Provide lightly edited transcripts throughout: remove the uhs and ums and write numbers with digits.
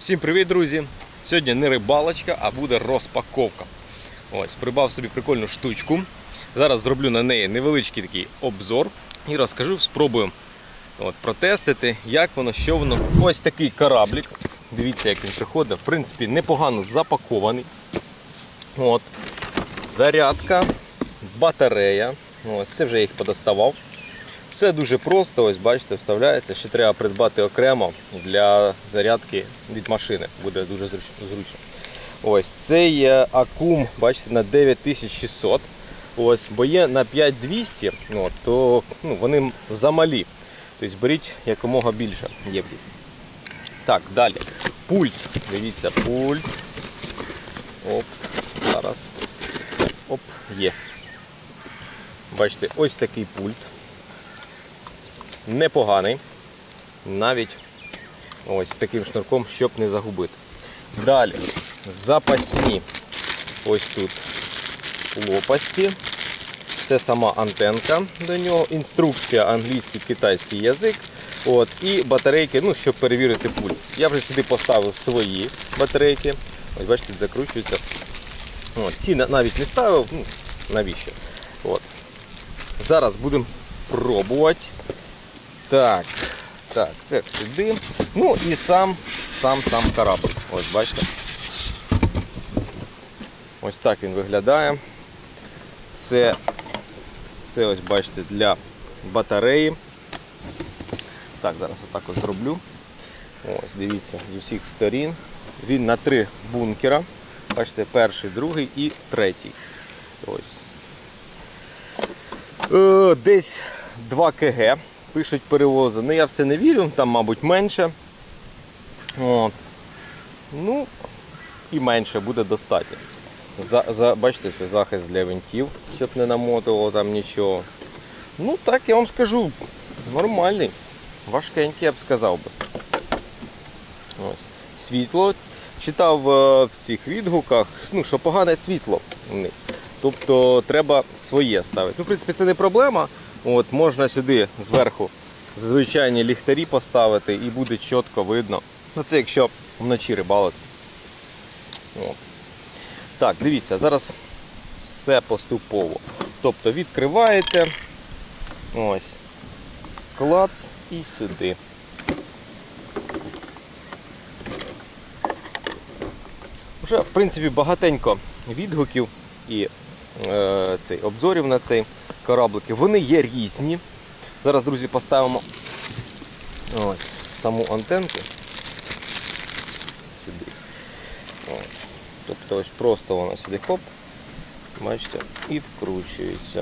Всім привіт, друзі! Сьогодні не рибалочка, а буде розпаковка. Ось, придбав собі прикольну штучку. Зараз зроблю на неї невеличкий такий обзор і розкажу, спробую протестити, як воно, що воно. Ось такий кораблик. Дивіться, як він приходить. В принципі, непогано запакований. Зарядка, батарея. Ось, це вже я їх подоставав. Все дуже просто, ось бачите, вставляється. Ще треба придбати окремо для зарядки від машини. Буде дуже зручно. Ось цей акум, бачите, на 9600. Ось, бо є на 5200, то вони замалі. Тобто беріть якомога більше ємність. Так, далі. Пульт. Дивіться, пульт. Оп, зараз. Оп, є. Бачите, ось такий пульт. Непоганий. Навіть ось таким шнурком, щоб не загубити. Далі. Запасні. Ось тут лопасті. Це сама антенка до нього. Інструкція англійський, китайський язик. І батарейки, щоб перевірити пульт. Я вже сюди поставив свої батарейки. Ось бачите, тут закручуються. Ці навіть не ставив. Навіщо? Зараз будемо пробувати. Так, це сюди. І сам корабль. Ось бачите. Ось так він виглядає. Це ось бачите для батареї. Так, зараз отак от зроблю. Ось, дивіться, з усіх сторін. Він на 3 бункера. Бачите, перший, другий і третій. Ось. Десь 2 кг. Пишуть перевози. Я в це не вірю, там, мабуть, менше. І менше буде достатньо. Бачите, все, захист для винтів, щоб не намотувало там нічого. Так, я вам скажу, нормальний. Важкенький, я б сказав би. Ось. Світло. Читав в цих відгуках, що погане світло в них. Тобто треба своє ставити. В принципі, це не проблема. Можна сюди зверху звичайні ліхтарі поставити і буде чітко видно. Це якщо вночі рибалити. Так, дивіться, зараз все поступово. Тобто відкриваєте, ось, клац і сюди. Вже, в принципі, багатенько відгуків і обзорів на цей кораблики. Вони є різні. Зараз, друзі, поставимо ось саму антенку сюди. Тобто ось просто вона сюди хоп, бачите, і вкручується.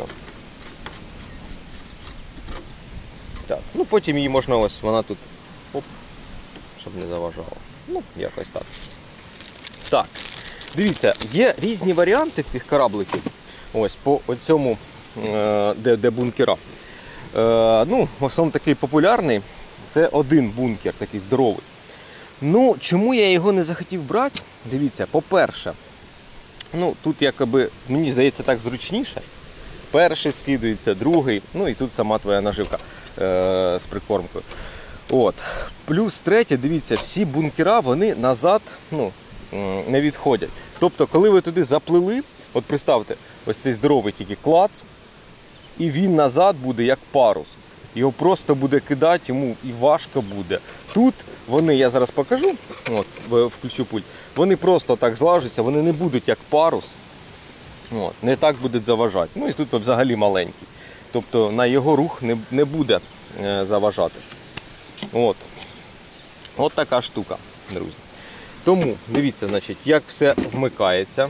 Так, потім її можна ось, вона тут, оп, щоб не заважала. Якось так. Так, дивіться, є різні варіанти цих корабликів. Ось, по цьому, де бункера. В основному такий популярний, це один бункер, такий здоровий. Чому я його не захотів брати? Дивіться, по-перше, тут якоби, мені здається, так зручніше. Перший скидується, другий, і тут сама твоя наживка з прикормкою. Плюс третє, дивіться, всі бункера, вони назад не відходять. Тобто, коли ви туди заплили, представте, ось цей здоровий тільки клац, і він назад буде як парус. Його просто буде кидати, йому і важко буде. Тут вони, я зараз покажу, включу пульт, вони просто так злажуться, вони не будуть як парус, не так будуть заважати. І тут взагалі маленький. Тобто на його рух не буде заважати. От така штука, друзі. Тому, дивіться, як все вмикається.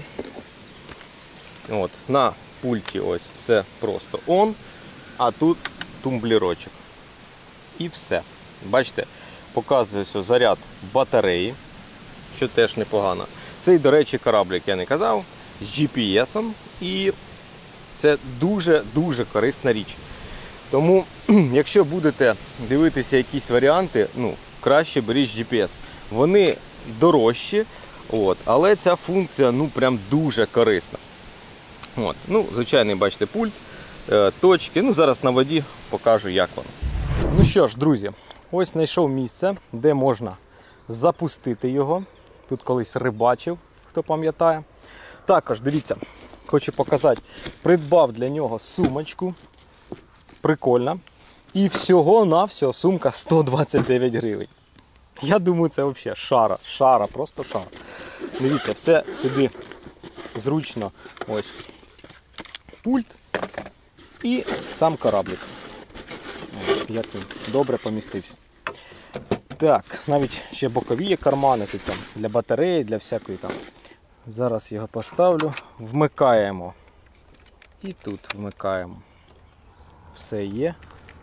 На пульті ось все просто on, а тут тумблерочок. І все. Бачите, показує заряд батареї, що теж непогано. Цей, до речі, кораблик, я не казав, з GPS-ом, і це дуже-дуже корисна річ. Тому, якщо будете дивитися якісь варіанти, краще беріть з GPS. Вони дорожчі, але ця функція, прям дуже корисна. Звичайний, бачите, пульт, точки. Зараз на воді покажу, як воно. Що ж, друзі, ось знайшов місце, де можна запустити його. Тут колись рибачив, хто пам'ятає. Також, дивіться, хочу показати, придбав для нього сумочку. Прикольна. І всього-навсього сумка 129 гривень. Я думаю, це взагалі шара, просто шара. Дивіться, все сюди зручно. Ось пульт і сам кораблик. Як він добре помістився. Так, навіть ще бокові є кармани тут там для батареї, для всякої там. Зараз його поставлю, вмикаємо. І тут вмикаємо. Все є.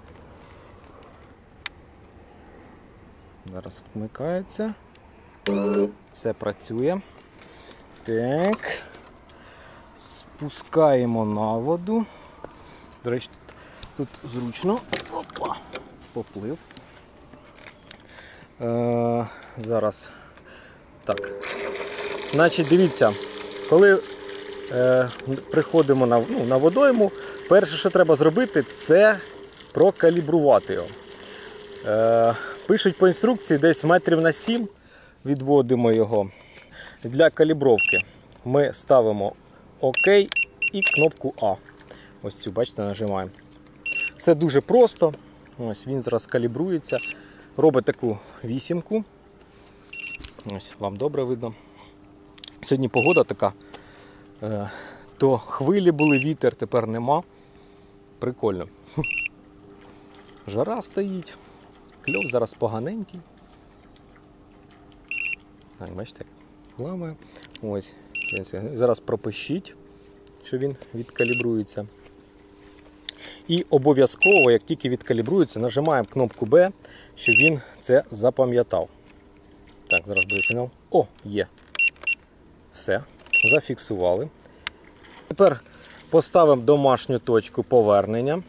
Зараз вмикається. Все працює. Так. Спускаємо на воду. До речі, тут зручно. Опа, поплив. Зараз. Так. Значить, дивіться, коли приходимо на водойму, перше, що треба зробити, це прокалібрувати його. Пишуть по інструкції, десь метрів на 7 відводимо його. Для калібровки ми ставимо ОК і кнопку А. Ось цю, бачите, нажимаємо. Все дуже просто. Ось він зараз калібрується. Робить таку вісімку. Ось, вам добре видно. Сьогодні погода така. То хвилі були, вітер, тепер нема. Прикольно. Жара стоїть. Кльов зараз поганенький. Так, бачите, ламає. Ось. Зараз пропишіть, що він відкалібрується. І обов'язково, як тільки відкалібрується, нажимаємо кнопку Б, щоб він це запам'ятав. Так, зараз буде сигнал. О, є. Все, зафіксували. Тепер поставимо домашню точку повернення.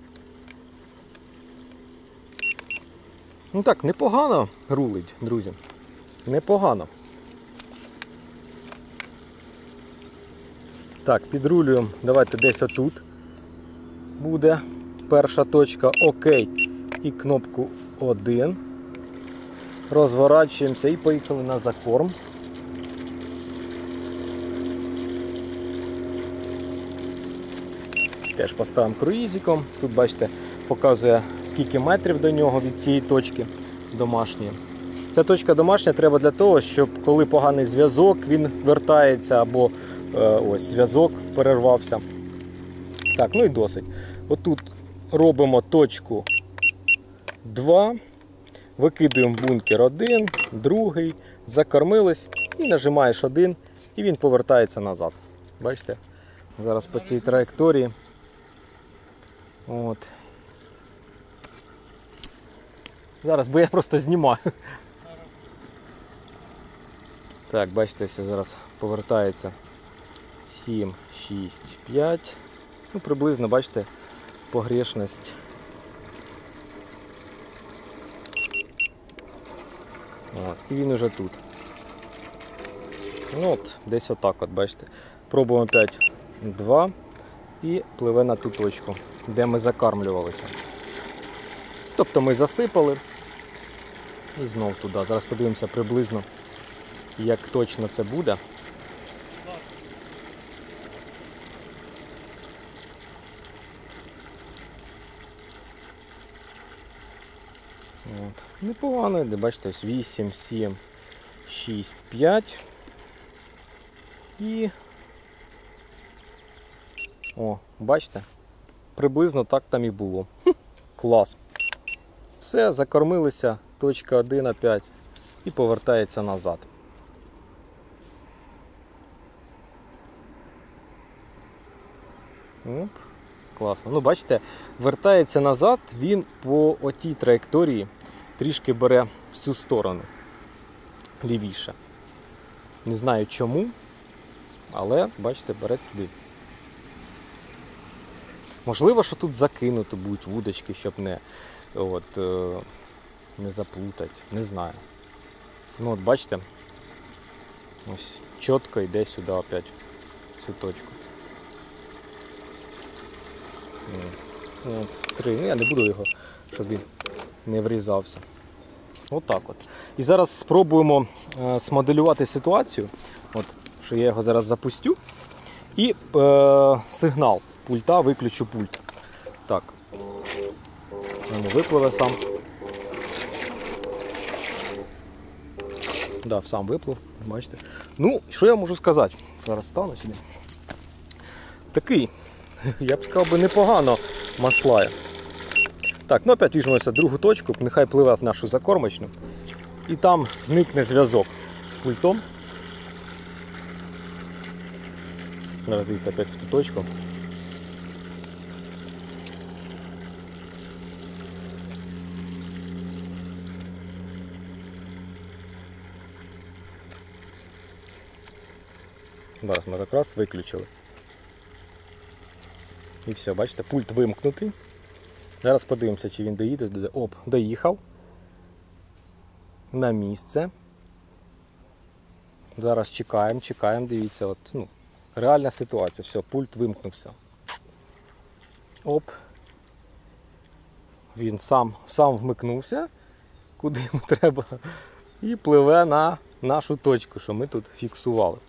Ну так, непогано рулить, друзі. Непогано. Так, підрулюємо, давайте десь отут буде перша точка, ОК і кнопку 1. Розворачуємося і поїхали на закорм. Теж поставимо круїзиком. Тут, бачите, показує, скільки метрів до нього від цієї точки домашньої. Ця точка домашня треба для того, щоб коли поганий зв'язок, він вертається або ось зв'язок перервався. Так, ну і досить. Отут робимо точку 2, викидуємо бункер 1, другий, закормились і нажимаєш 1 і він повертається назад. Бачите? Зараз по цій траєкторії. От. Зараз, бо я просто знімаю. Так, бачите, все зараз повертається 7, 6, 5. Ну, приблизно, бачите, погрешність. От, і він уже тут. Ну от, десь отак от, бачите. Пробуємо опять 2 і пливе на ту точку, де ми закармлювалися. Тобто ми засипали і знов туди. Зараз подивимося приблизно, як точно це буде. От. Непогано, де бачите, ось 8, 7, 6, 5 і о, бачите, приблизно так там і було. Клас. Все, закормилися, точка 1 опять і повертається назад. Оп, класно. Ну, бачите, вертається назад, він по отій траєкторії трішки бере в цю сторону, лівіше. Не знаю чому, але, бачите, бере туди. Можливо, що тут закинуто будуть вудочки, щоб не заплутати, не знаю. Ну от бачите, ось чітко йде сюди опять, в цю точку. От, 3. Ну, я не буду його, щоб він не врізався. Отак от. І зараз спробуємо смоделювати ситуацію. От, що я його зараз запустю. І сигнал пульта, виключу пульт. Так. Воно випливе сам. Да, сам виплив, бачите. Ну, що я можу сказати? Зараз стану сюди. Такий, я б сказав би, непогано маслає. Так, ну опять візьмемося другу точку, нехай пливе в нашу закормочну. І там зникне зв'язок з пультом. Зараз дивіться опять в ту точку. Зараз ми якраз виключили. І все, бачите, пульт вимкнутий. Зараз подивимося, чи він доїде. Оп, доїхав. На місце. Зараз чекаємо, дивіться, от, ну, реальна ситуація. Все, пульт вимкнувся. Оп. Він сам вмикнувся, куди йому треба, і пливе на нашу точку, що ми тут фіксували.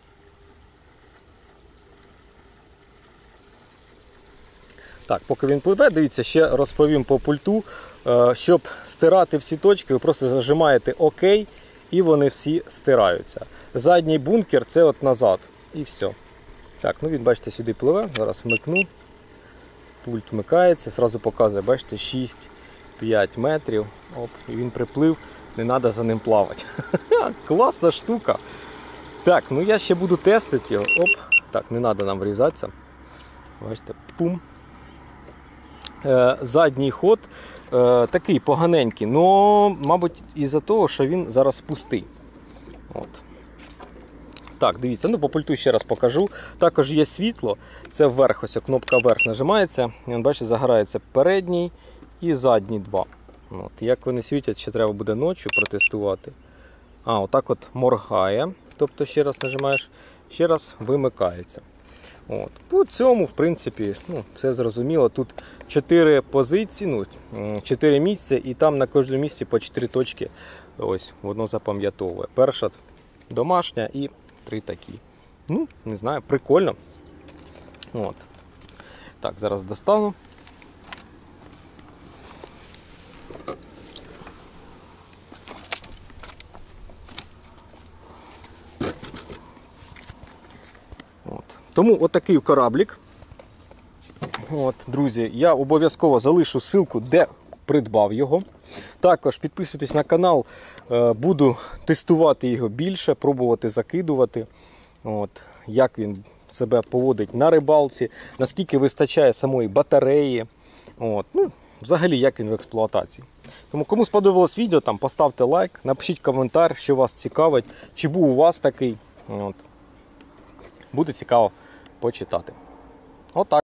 Так, поки він пливе, дивіться, ще розповім по пульту. Щоб стирати всі точки, ви просто зажимаєте ОК і вони всі стираються. Задній бункер це от назад. І все. Так, ну він, бачите, сюди пливе. Зараз вмикну. Пульт вмикається, зразу показує, бачите, 6-5 метрів. Оп, і він приплив, не треба за ним плавати. Класна штука. Так, ну я ще буду тестити його. Оп, так, не треба нам врізатися. Бачите, пум. Задній ход такий поганенький, але, мабуть, із-за того, що він зараз пустий. От. Так, дивіться, ну по пульту ще раз покажу. Також є світло, це вверх, ось кнопка вверх нажимається, і бачите, загорається передній і задній два. От. Як вони світять, ще треба буде ночі протестувати. Отак от моргає, тобто ще раз нажимаєш, ще раз вимикається. От. По цьому, в принципі, ну, все зрозуміло. Тут 4 позиції, 4 місця, і там на кожному місці по 4 точки. Ось, воно запам'ятовує. Перша домашня і 3 такі. Ну, не знаю, прикольно. От. Так, зараз достану. Тому отакий кораблік. От, друзі, я обов'язково залишу ссылку, де придбав його. Також підписуйтесь на канал, буду тестувати його більше, пробувати закидувати. От, як він себе поводить на рибалці, наскільки вистачає самої батареї. От, ну, взагалі, як він в експлуатації. Тому кому сподобалось відео, там, поставте лайк, напишіть коментар, що вас цікавить, чи був у вас такий. От. Буде цікаво почитати. Отак.